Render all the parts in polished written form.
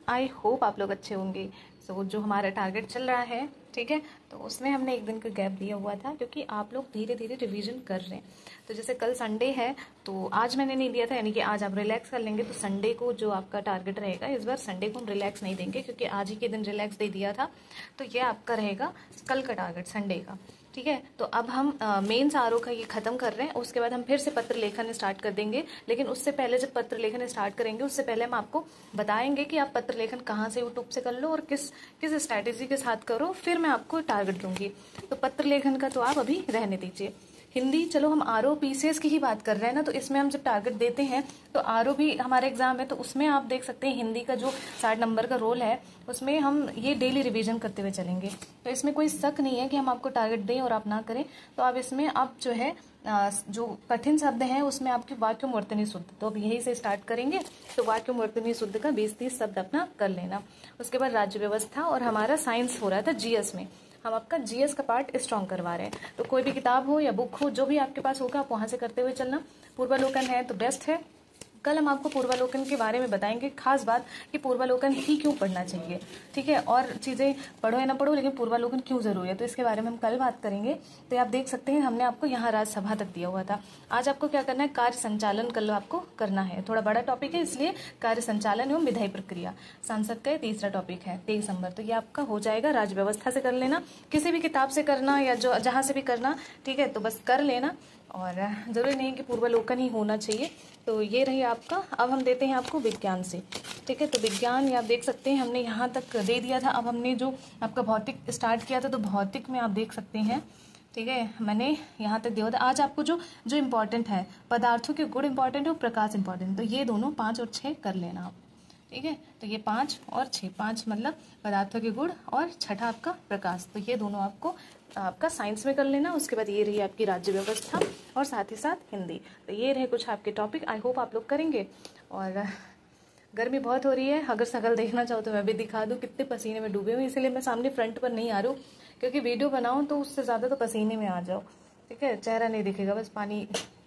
I hope आप लोग अच्छे होंगे। सो जो हमारा टारगेट चल रहा है, ठीक है, तो उसमें हमने एक दिन का गैप दिया हुआ था क्योंकि आप लोग धीरे धीरे रिवीजन कर रहे हैं। तो जैसे कल संडे है तो आज मैंने नहीं दिया था, यानी कि आज आप रिलैक्स कर लेंगे, तो संडे को जो आपका टारगेट रहेगा, इस बार संडे को हम रिलैक्स नहीं देंगे क्योंकि आज ही के दिन रिलैक्स दे दिया था। तो ये आपका रहेगा कल का टारगेट संडे का, ठीक है। तो अब हम मेंस आरओ का ये खत्म कर रहे हैं, उसके बाद हम फिर से पत्र लेखन स्टार्ट कर देंगे। लेकिन उससे पहले जब पत्र लेखन स्टार्ट करेंगे उससे पहले हम आपको बताएंगे कि आप पत्र लेखन कहाँ से यूट्यूब से कर लो और किस किस स्ट्रैटेजी के साथ करो, फिर मैं आपको टारगेट दूंगी। तो पत्र लेखन का तो आप अभी रहने दीजिए। हिंदी, चलो हम आरओ पीसीएस की ही बात कर रहे हैं ना, तो इसमें हम जब टारगेट देते हैं तो आरओ भी हमारा एग्जाम है, तो उसमें आप देख सकते हैं हिंदी का जो 60 नंबर का रोल है उसमें हम ये डेली रिवीजन करते हुए चलेंगे। तो इसमें कोई शक नहीं है कि हम आपको टारगेट दें और आप ना करें। तो आप इसमें आप जो है जो कठिन शब्द हैं उसमें आपकी वाक्यम वर्तनी शुद्ध, तो अब यही से स्टार्ट करेंगे। तो वाक्यम वर्तनी शुद्ध का 20-30 शब्द अपना कर लेना। उसके बाद राज्य व्यवस्था और हमारा साइंस हो रहा था जीएस में, हम आपका जीएस का पार्ट स्ट्रॉन्ग करवा रहे हैं। तो कोई भी किताब हो या बुक हो, जो भी आपके पास होगा आप वहां से करते हुए चलना। पूर्वालोकन है तो बेस्ट है। कल हम आपको पूर्वालोकन के बारे में बताएंगे, खास बात कि पूर्वालोकन ही क्यों पढ़ना चाहिए, ठीक है। और चीजें पढ़ो या ना पढ़ो लेकिन पूर्वालोकन क्यों जरूरी है, तो इसके बारे में हम कल बात करेंगे। तो आप देख सकते हैं हमने आपको यहाँ राज्यसभा तक दिया हुआ था। आज आपको क्या करना है, कार्य संचालन कल आपको करना है। थोड़ा बड़ा टॉपिक है इसलिए कार्य संचालन एवं विधायी प्रक्रिया संसद का तीसरा टॉपिक है 23 नंबर। तो ये आपका हो जाएगा, राज्य व्यवस्था से कर लेना, किसी भी किताब से करना या जो जहां से भी करना, ठीक है, तो बस कर लेना। और जरूरी नहीं कि पूर्वालोकन ही होना चाहिए। तो ये रही आपका। अब हम देते हैं आपको विज्ञान से, ठीक है। तो विज्ञान ये आप देख सकते हैं हमने यहाँ तक दे दिया था। अब हमने जो आपका भौतिक स्टार्ट किया था, तो भौतिक में आप देख सकते हैं, ठीक है, मैंने यहाँ तक दिया था। आज आपको जो जो इम्पोर्टेंट है, पदार्थों के गुण इम्पोर्टेंट है और प्रकाश इम्पोर्टेंट, तो ये दोनों 5 और 6 कर लेना आप, ठीक है। तो ये 5 और 6, 5 मतलब पदार्थों के गुण और छठा आपका प्रकाश, तो ये दोनों आपको आपका साइंस में कर लेना। उसके बाद ये रही आपकी राज्य व्यवस्था और साथ ही साथ हिंदी। तो ये रहे कुछ आपके टॉपिक, आई होप आप लोग करेंगे। और गर्मी बहुत हो रही है, अगर शकल देखना चाहो तो मैं भी दिखा दूं कितने पसीने में डूबे हुए, इसलिए मैं सामने फ्रंट पर नहीं आ रही हूँ क्योंकि वीडियो बनाऊं तो उससे ज़्यादा तो पसीने में आ जाओ, ठीक है। चेहरा नहीं दिखेगा, बस पानी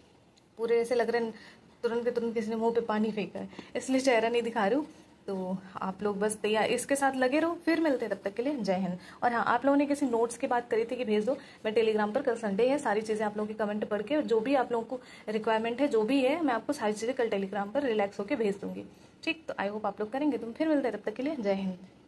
पूरे ऐसे लग रहे हैं तुरंत के तुरंत किसी ने मुंह पे पानी फेंका है, इसलिए चेहरा नहीं दिखा रही हूँ। तो आप लोग बस तैयार इसके साथ लगे रहो, फिर मिलते हैं, तब तक के लिए जय हिंद। और हाँ, आप लोगों ने किसी नोट्स की बात करी थी कि भेज दो, मैं टेलीग्राम पर कल संडे है, सारी चीज़ें आप लोगों की कमेंट पढ़ के और जो भी आप लोगों को रिक्वायरमेंट है जो भी है मैं आपको सारी चीज़ें कल टेलीग्राम पर रिलैक्स होकर भेज दूंगी, ठीक। तो आई होप आप लोग करेंगे। तुम फिर मिलते हैं, तब तक के लिए जय हिंद।